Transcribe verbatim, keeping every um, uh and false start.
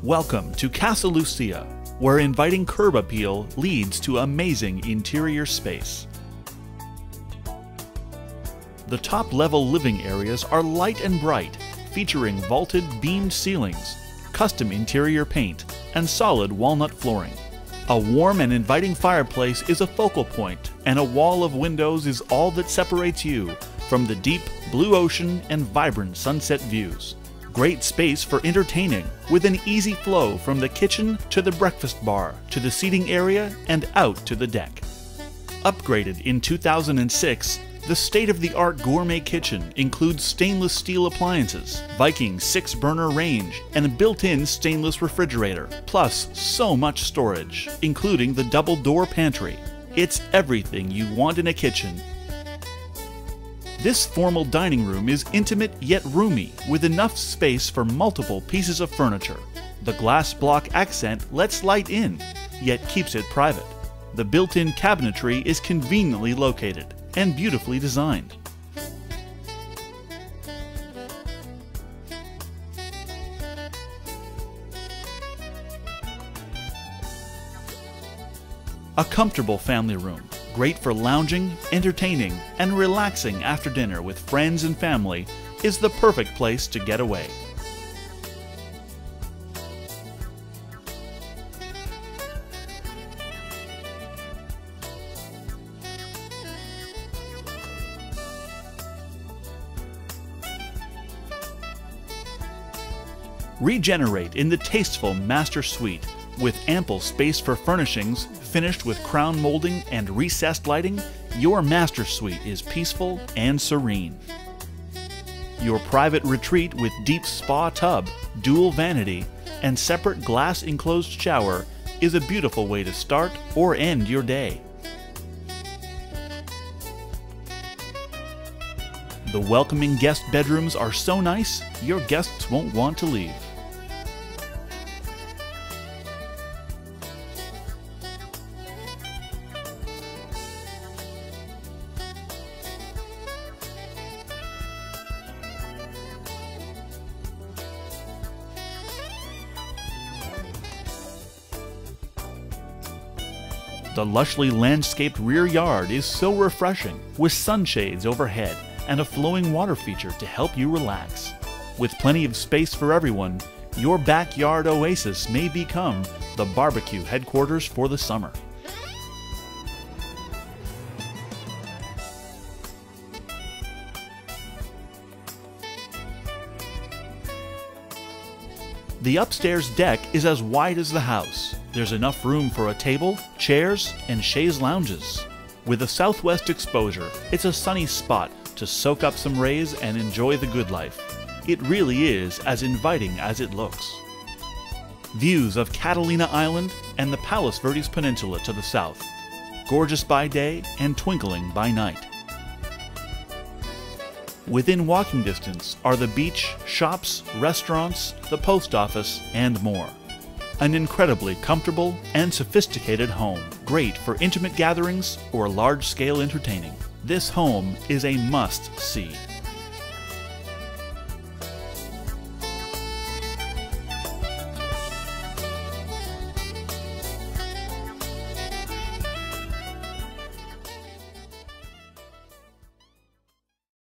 Welcome to Casa Lucia, where inviting curb appeal leads to amazing interior space. The top-level living areas are light and bright, featuring vaulted beamed ceilings, custom interior paint, and solid walnut flooring. A warm and inviting fireplace is a focal point, and a wall of windows is all that separates you from the deep blue ocean and vibrant sunset views. Great space for entertaining, with an easy flow from the kitchen to the breakfast bar to the seating area and out to the deck. Upgraded in two thousand six, the state-of-the-art gourmet kitchen includes stainless steel appliances, Viking six burner range, and a built-in stainless refrigerator, plus so much storage, including the double-door pantry. It's everything you want in a kitchen. This formal dining room is intimate yet roomy, with enough space for multiple pieces of furniture. The glass block accent lets light in, yet keeps it private. The built-in cabinetry is conveniently located and beautifully designed. A comfortable family room, great for lounging, entertaining, and relaxing after dinner with friends and family, is the perfect place to get away. Regenerate in the tasteful master suite, with ample space for furnishings finished with crown molding and recessed lighting. Your master suite is peaceful and serene. Your private retreat with deep spa tub, dual vanity, and separate glass enclosed shower is a beautiful way to start or end your day. The welcoming guest bedrooms are so nice, your guests won't want to leave. The lushly landscaped rear yard is so refreshing, with sunshades overhead and a flowing water feature to help you relax. With plenty of space for everyone, your backyard oasis may become the barbecue headquarters for the summer. The upstairs deck is as wide as the house. There's enough room for a table, chairs, and chaise lounges. With a southwest exposure, it's a sunny spot to soak up some rays and enjoy the good life. It really is as inviting as it looks. Views of Catalina Island and the Palos Verdes Peninsula to the south. Gorgeous by day and twinkling by night. Within walking distance are the beach, shops, restaurants, the post office, and more. An incredibly comfortable and sophisticated home, great for intimate gatherings or large-scale entertaining. This home is a must-see.